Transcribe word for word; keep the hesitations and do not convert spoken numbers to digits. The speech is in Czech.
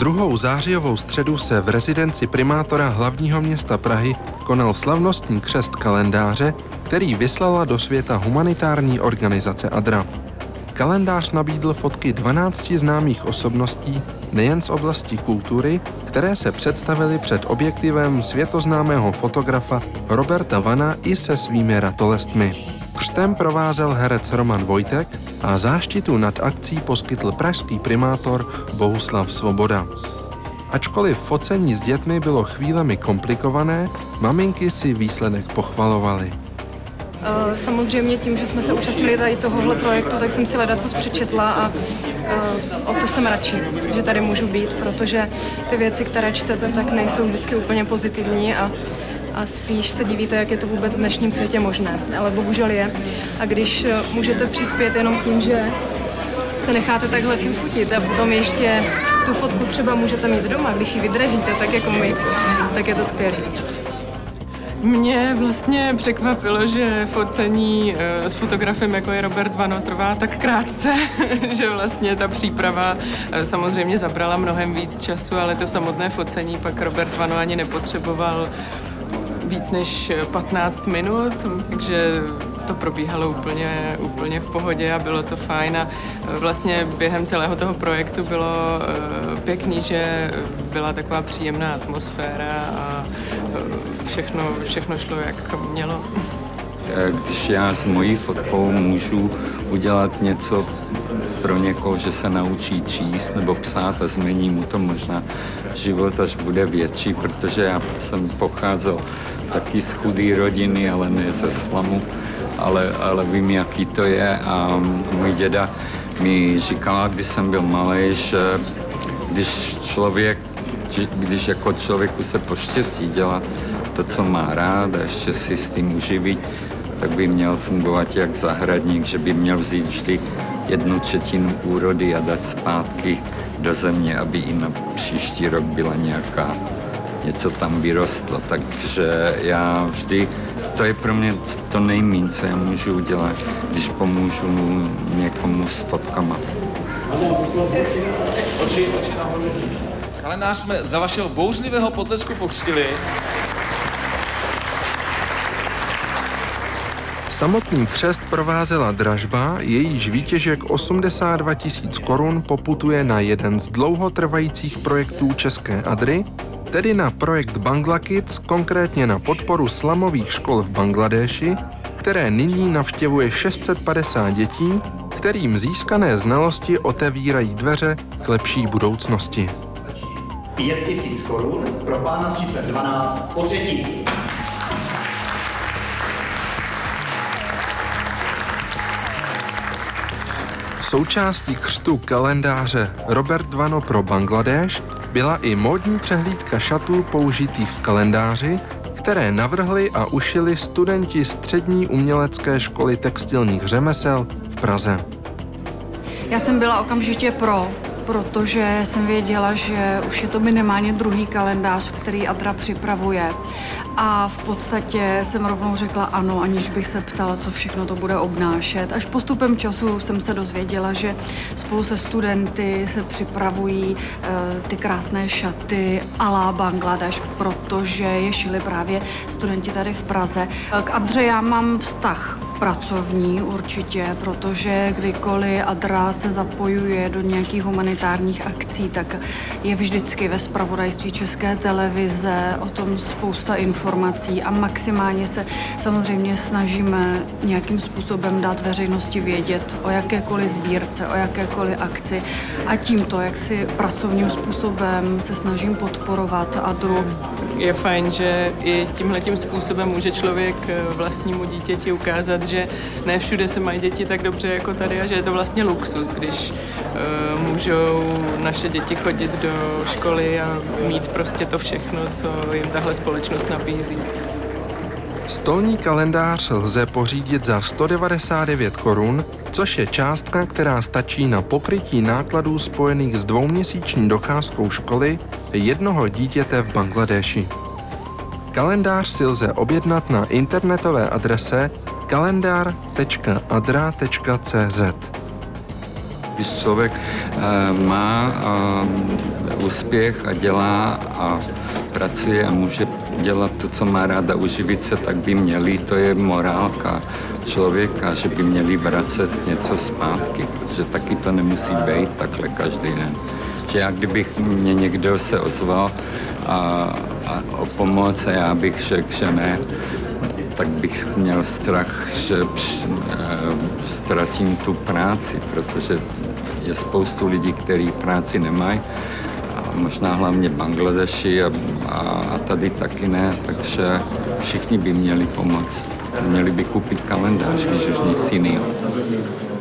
Druhou zářijovou středu se v rezidenci primátora hlavního města Prahy konal slavnostní křest kalendáře, který vyslala do světa humanitární organizace Adra. Kalendář nabídl fotky dvanácti známých osobností nejen z oblasti kultury, které se představily před objektivem světoznámého fotografa Roberta Vana i se svými ratolestmi. Křtem provázel herec Roman Vojtek a záštitu nad akcí poskytl pražský primátor Bohuslav Svoboda. Ačkoliv focení s dětmi bylo chvílemi komplikované, maminky si výsledek pochvalovaly. Samozřejmě tím, že jsme se účastnili tady tohohle projektu, tak jsem si ledacos přečetla a o to jsem radši, že tady můžu být, protože ty věci, které čtete, tak nejsou vždycky úplně pozitivní a, a spíš se divíte, jak je to vůbec v dnešním světě možné, ale bohužel je. A když můžete přispět jenom tím, že se necháte takhle vyfotit a potom ještě tu fotku třeba můžete mít doma, když ji vydržíte, tak jako my, tak je to skvělé. Mě vlastně překvapilo, že focení s fotografem, jako je Robert Vano, trvá tak krátce, že vlastně ta příprava samozřejmě zabrala mnohem víc času, ale to samotné focení pak Robert Vano ani nepotřeboval víc než patnáct minut, takže to probíhalo úplně, úplně v pohodě a bylo to fajn a vlastně během celého toho projektu bylo pěkný, že byla taková příjemná atmosféra a všechno, všechno šlo, jak mělo. Když já s mojí fotkou můžu udělat něco pro někoho, že se naučí číst nebo psát a změní mu to možná život, až bude větší, protože já jsem pocházel taky z chudé rodiny, ale ne ze slamu, ale, ale vím, jaký to je a můj děda mi říkal, když jsem byl malý, že když člověk, když jako člověku se poštěstí dělat to, co má rád a ještě si s tím uživí, tak by měl fungovat jak zahradník, že by měl vzít vždy jednu třetinu úrody a dát zpátky do země, aby i na příští rok byla nějaká, něco tam vyrostlo. Takže já vždy, to je pro mě to nejméně, co já můžu udělat, když pomůžu někomu s fotkama. Kalendář jsme za vašeho bouřlivého potlesku pokřtili. Samotný křest provázela dražba, jejíž výtěžek osmdesát dva tisíc korun poputuje na jeden z dlouhotrvajících projektů České Adry, tedy na projekt Bangla Kids, konkrétně na podporu slamových škol v Bangladéši, které nyní navštěvuje šest set padesát dětí, kterým získané znalosti otevírají dveře k lepší budoucnosti. pět tisíc korun pro pána s číslem dvanáct po třetí. Součástí křtu kalendáře Robert Vano pro Bangladéš byla i módní přehlídka šatů použitých v kalendáři, které navrhli a ušili studenti Střední umělecké školy textilních řemesel v Praze. Já jsem byla okamžitě pro, protože jsem věděla, že už je to minimálně druhý kalendář, který Adra připravuje. A v podstatě jsem rovnou řekla ano, aniž bych se ptala, co všechno to bude obnášet. Až postupem času jsem se dozvěděla, že spolu se studenty se připravují e, ty krásné šaty à la Bangladeš, protože je šili právě studenti tady v Praze. K Adře já mám vztah pracovní určitě, protože kdykoliv Adra se zapojuje do nějakých humanitárních akcí, tak je vždycky ve zpravodajství České televize o tom spousta informací a maximálně se samozřejmě snažíme nějakým způsobem dát veřejnosti vědět o jakékoliv sbírce, o jakékoliv akci a tímto, jak si pracovním způsobem se snažím podporovat Adru. Je fajn, že i tímhletím způsobem může člověk vlastnímu dítěti ukázat, že ne všude se mají děti tak dobře jako tady a že je to vlastně luxus, když uh, můžou naše děti chodit do školy a mít prostě to všechno, co jim tahle společnost nabízí. Stolní kalendář lze pořídit za sto devadesát devět korun, což je částka, která stačí na pokrytí nákladů spojených s dvouměsíční docházkou školy jednoho dítěte v Bangladéši. Kalendář si lze objednat na internetové adrese kalendar tečka adra tečka cé zet. když člověk uh, má uh, úspěch a dělá a pracuje a může dělat to, co má rád a uživit se, tak by měli, to je morálka člověka, že by měli vracet něco zpátky, protože taky to nemusí být takhle každý den. Že já, kdybych mě někdo se ozval a, a o pomoc a já bych řekl, že ne, tak bych měl strach, že ztratím tu práci, protože je spoustu lidí, kteří práci nemají, a možná hlavně Bangladeši a, a, a tady taky ne, takže všichni by měli pomoct. Měli by koupit kalendář, když už nic jiného.